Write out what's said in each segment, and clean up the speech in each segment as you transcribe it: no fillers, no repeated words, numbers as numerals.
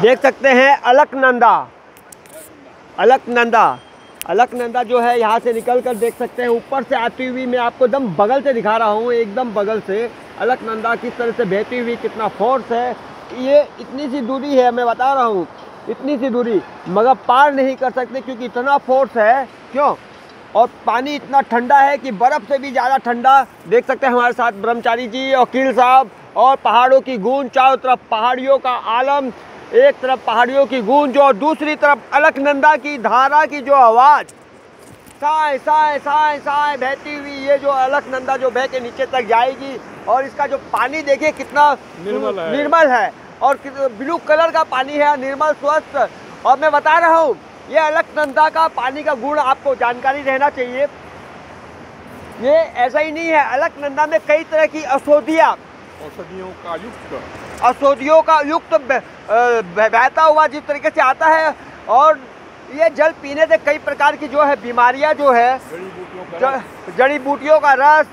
देख सकते हैं अलकनंदा। अलकनंदा जो है यहाँ से निकल कर देख सकते हैं ऊपर से आती हुई, मैं आपको एकदम बगल से दिखा रहा हूँ, एकदम बगल से अलकनंदा किस तरह से बहती हुई, कितना फोर्स है। ये इतनी सी दूरी है, मैं बता रहा हूँ इतनी सी दूरी, मगर पार नहीं कर सकते क्योंकि इतना फोर्स है। क्यों? और पानी इतना ठंडा है कि बर्फ़ से भी ज़्यादा ठंडा। देख सकते हैं हमारे साथ ब्रह्मचारी जी, वकील साहब, और पहाड़ों की गूंज, चारों तरफ पहाड़ियों का आलम, एक तरफ पहाड़ियों की गूंज और दूसरी तरफ अलकनंदा की धारा की जो आवाज़, साए साए साए साए बहती हुई, ये जो अलकनंदा जो बह के नीचे तक जाएगी। और इसका जो पानी देखिए कितना निर्मल है और ब्लू कलर का पानी है, निर्मल स्वच्छ। और मैं बता रहा हूँ ये अलकनंदा का पानी का गुण आपको जानकारी रहना चाहिए। ये ऐसा ही नहीं है, अलकनंदा में कई तरह की औषधियों का युक्त बहता हुआ जिस तरीके से आता है। और ये जल पीने से कई प्रकार की जो है बीमारियां जो है, जड़ी बूटियों का रस,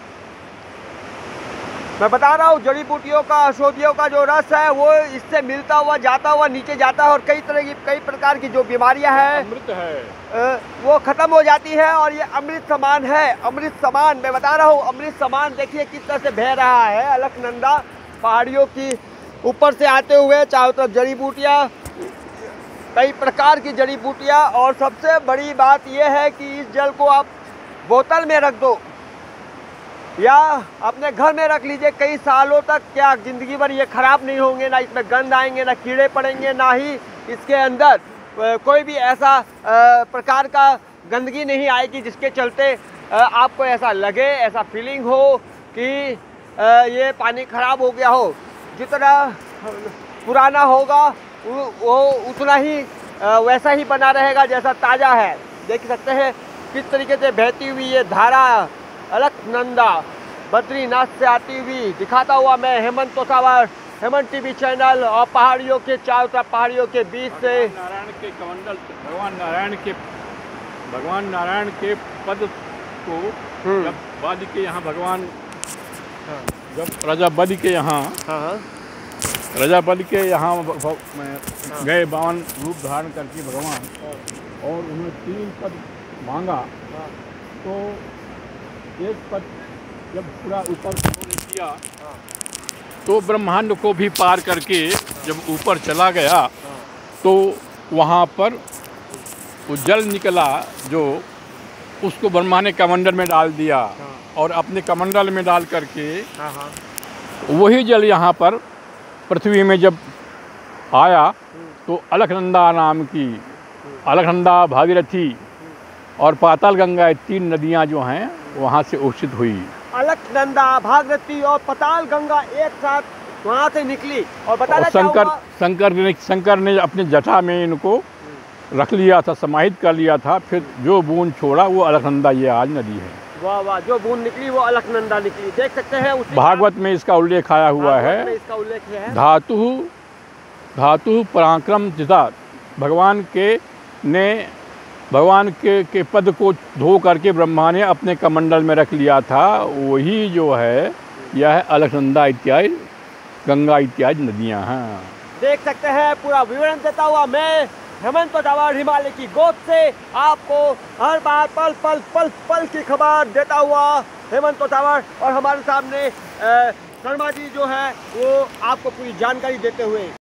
मैं बता रहा हूँ जड़ी बूटियों का, औषधियों का जो रस है वो इससे मिलता हुआ जाता हुआ नीचे जाता है और कई प्रकार की जो बीमारियां हैं, अमृत है, वो खत्म हो जाती है। और ये अमृत समान है, अमृत समान, मैं बता रहा हूँ अमृत समान। देखिए किस तरह से बह रहा है अलकनंदा पहाड़ियों की ऊपर से आते हुए, चारों तरफ जड़ी बूटियाँ, कई प्रकार की जड़ी बूटियाँ। और सबसे बड़ी बात यह है कि इस जल को आप बोतल में रख दो या अपने घर में रख लीजिए कई सालों तक, क्या ज़िंदगी भर ये ख़राब नहीं होंगे, ना इसमें गंध आएंगे, ना कीड़े पड़ेंगे, ना ही इसके अंदर कोई भी ऐसा प्रकार का गंदगी नहीं आएगी जिसके चलते आपको ऐसा लगे, ऐसा फीलिंग हो कि ये पानी ख़राब हो गया हो। जितना पुराना होगा वो उतना ही वैसा ही बना रहेगा जैसा ताज़ा है। देख सकते हैं किस तरीके से बहती हुई ये धारा अलकनंदा बद्रीनाथ से आती हुई, दिखाता हुआ मैं हेमंत तोसावर, हेमंत टीवी चैनल, और पहाड़ियों के चारों तरफ पहाड़ियों के बीच से नारायण के कमंडल, भगवान नारायण के पद को जब बलि के यहाँ भगवान, जब राजा बलि के यहाँ गए 52 रूप धारण करके भगवान, और उन्होंने 3 पद मांगा, तो एक पद जब पूरा ऊपर किया तो ब्रह्मांड को भी पार करके जब ऊपर चला गया तो वहाँ पर वो जल निकला जो उसको ब्रह्मा ने कमंडल में डाल दिया, और अपने कमंडल में डाल करके वही जल यहाँ पर पृथ्वी में जब आया तो अलकनंदा नाम की, अलकनंदा, भागीरथी और पाताल गंगा, 3 नदियाँ जो हैं वहाँ से उषित हुई। अलकनंदा, भागीरथी और पाताल गंगा एक साथ वहाँ से निकली। और बताना शंकर ने अपने जटा में इनको रख लिया था, समाहित कर लिया था, फिर जो बूंद छोड़ा वो अलकनंदा ये आज नदी है। वाह वाह, जो बूंद निकली वो अलकनंदा निकली। देख सकते हैं भागवत में इसका उल्लेख आया हुआ है, इसका उल्लेख है, धातु पराक्रम चिता, भगवान के पद को धो करके ब्रह्मा ने अपने कमंडल में रख लिया था। वही जो है यह अलकनंदा इत्यादि, गंगा इत्यादि नदियां हैं। देख सकते हैं पूरा विवरण देता हुआ मैं हेमंत तोसावर हिमालय की गोद से आपको हर बार पल की खबर देता हुआ हेमंत तोसावर, और हमारे सामने शर्मा जी जो है वो आपको पूरी जानकारी देते हुए।